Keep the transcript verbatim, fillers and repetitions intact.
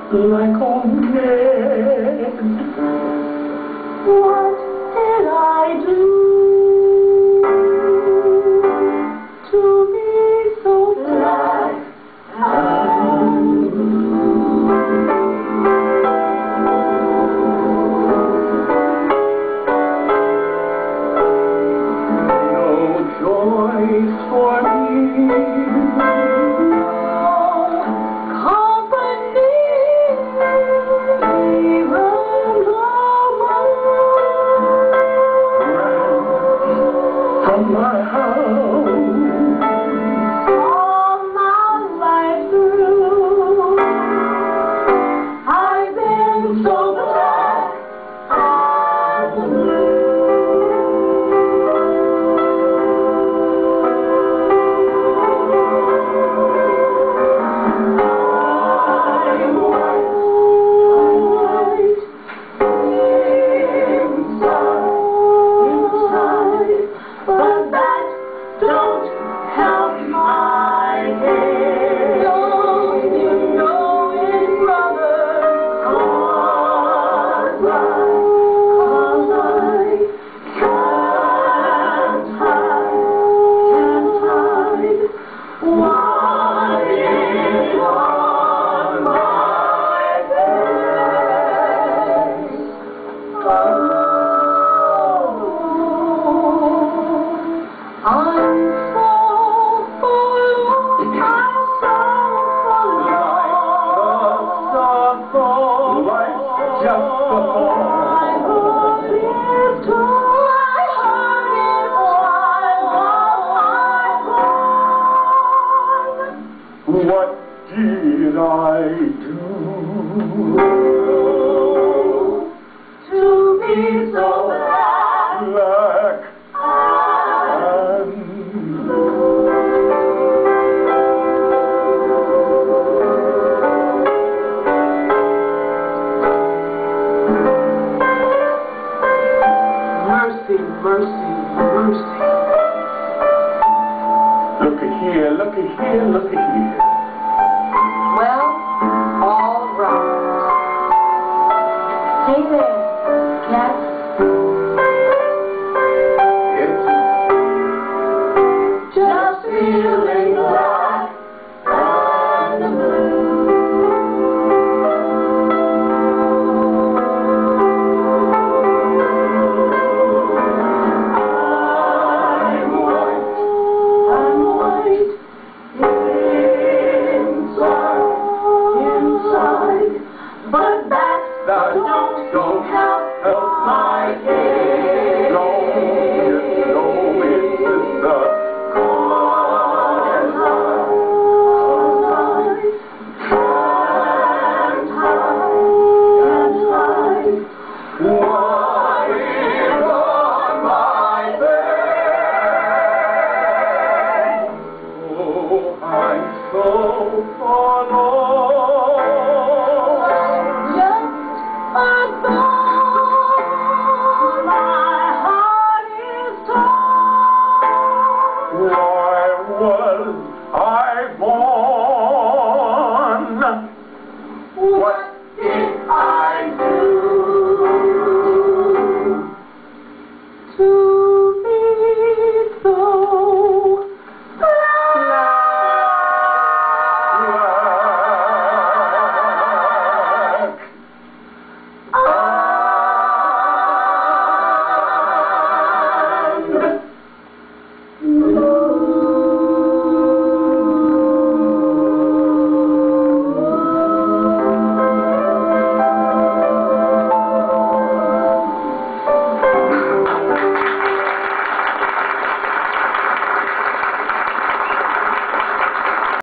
like on lead. What did I do to be so black and blue? No joy for me. From my house, all my life through, I've been so black and blue. I'm white, inside, inside, but that don't help my head. Don't you know it, brother? 'Cause I, 'cause I can't hide, can't hide what is on my face. Oh. I'm so full, I'm so full. life's just a I hope it's true, I heard it while I was What did I do to be so black? black and blue? Mercy, mercy, mercy. Look at here, look at here, look at here.